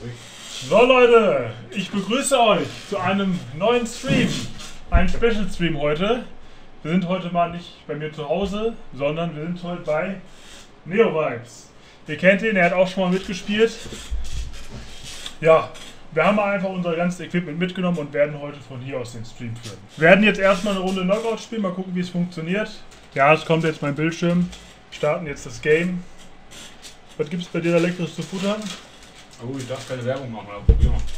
So Leute, ich begrüße euch zu einem neuen Stream. Ein Special Stream heute. Wir sind heute mal nicht bei mir zu Hause, sondern wir sind heute bei Neovibes. Ihr kennt ihn, er hat auch schon mal mitgespielt. Ja, wir haben einfach unser ganzes Equipment mitgenommen und werden heute von hier aus den Stream führen. Wir werden jetzt erstmal eine Runde Knockout spielen, mal gucken wie es funktioniert. Ja, es kommt jetzt mein Bildschirm. Wir starten jetzt das Game. Was gibt es bei dir da Leckeres zu futtern? Oh, ich darf keine Werbung machen, aber probier mal.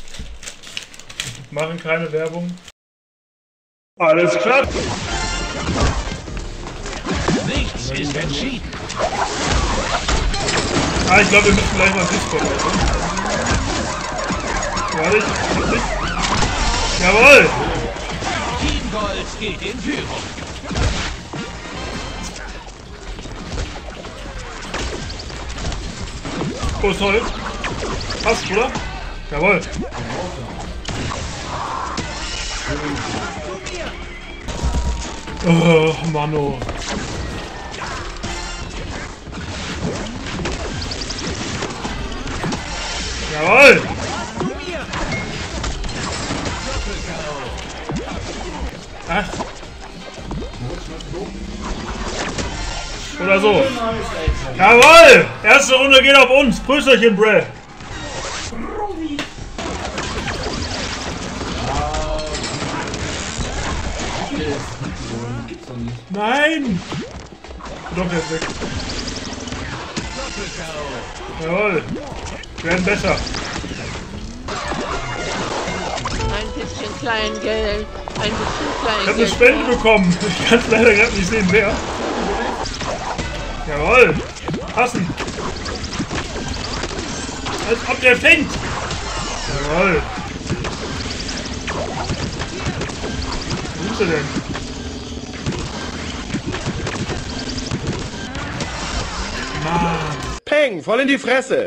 Machen keine Werbung. Alles klar. Nichts ist entschieden. Ah, ich glaube, wir müssen gleich mal Discord machen. Warte, ich. Jawohl! Team Gold geht in Führung. Oh, toll. Passt, oder? Jawohl. Oh, Mano. Jawohl! Ach. Oder so. Jawohl! Erste Runde geht auf uns. Prösterchen, Bre. Nein! Doch, der ist weg. Jawohl. Wir werden besser. Ein bisschen Kleingeld. Ein bisschen Ich habe eine Kleingeld. Spende bekommen. Ich kann es leider gerade nicht sehen, wer. Jawohl. Passen. Als ob der fängt. Jawohl. Wo ist er denn? Mann. Peng, voll in die Fresse.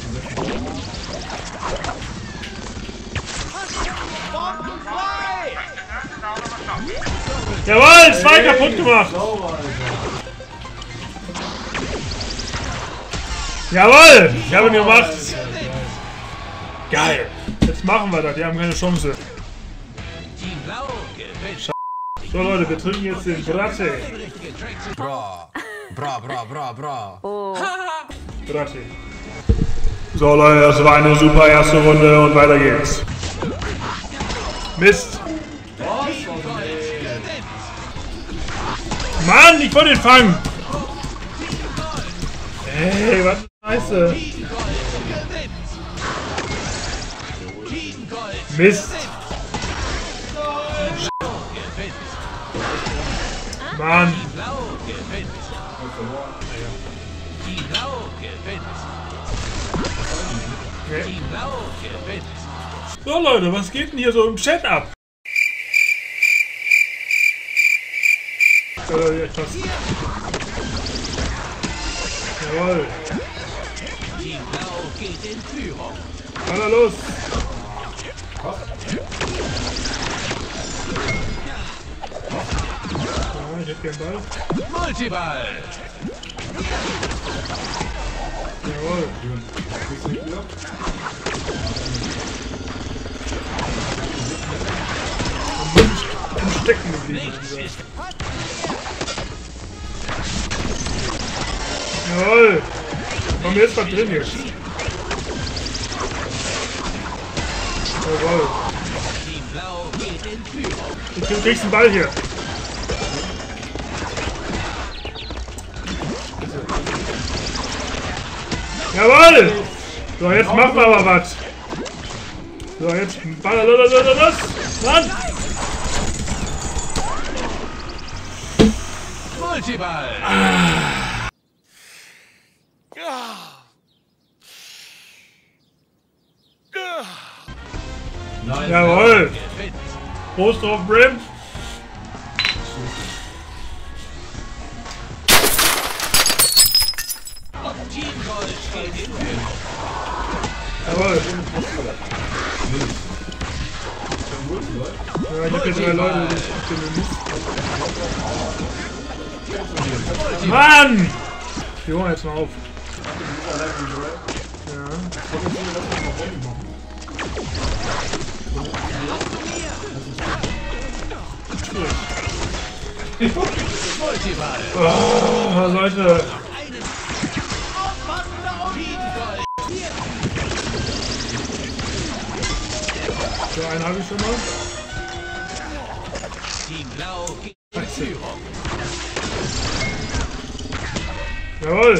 Jawohl, zwei kaputt gemacht. Jawohl, ich habe ihn gemacht. Geil. Jetzt machen wir das, die haben keine Chance. Team Blau gewinnt. So Leute, wir trinken jetzt den Bratte. Bra. Bra, bra, bra, bra. Bratte. So Leute, das war eine super erste Runde und weiter geht's. Mist. Mann, ich wollte ihn fangen. Ey, was Scheiße. Mist. Mann. Blau gewinnt. Team Blau gewinnt. Team Blau gewinnt. So Leute, was geht denn hier so im Chat ab? Ja, krass. Jawohl. Team Blau geht in Führung. Baller los. Ja, ich hätte gern Ball. Multiball. Jawohl. Im Stecken geblieben. Nichts ist Jawohl. Komm, jetzt was drin hier. Jawohl. Team Blau geht in Führung. Du kriegst den Ball hier. Jawohl! So, jetzt machen wir aber was. So, jetzt Ball, los! Mann! Multiball. Jawohl! Gewinnt. Prost drauf, Brim! Team Gold geht in Führung. Jawohl! Ja, ich hab hier 3 Leute, die ich den Mist. Mann! Wir holen jetzt mal auf. Ja. Multiball. Oh, Leute. So, einen habe ich schon mal. Team Blau geht in Führung. Jawohl.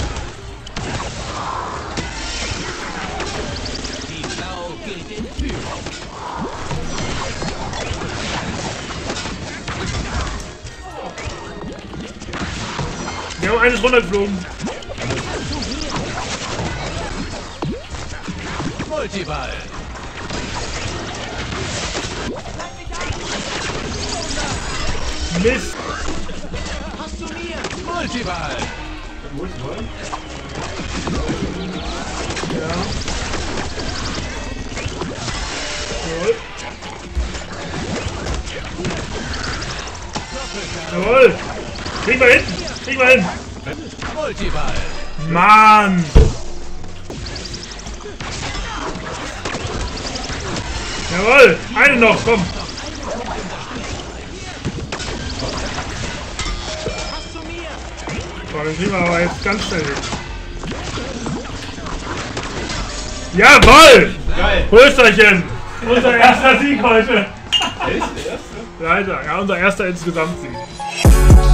Team Blau geht in Führung. Wir haben eines runtergeflogen. Multiball. Mist. Hast du mir? Multiball. Ja. Jawohl. Jawohl. Kriegen wir hin. Kriegen wir hin. Multiball. Mann. Jawohl. Eine noch. Komm. Boah, den kriegen wir aber jetzt ganz schnell hin. Jawohl! Geil. Prösterchen! Unser erster Sieg heute! Echt? Der erste? Leider, ja, unser erster insgesamt Sieg.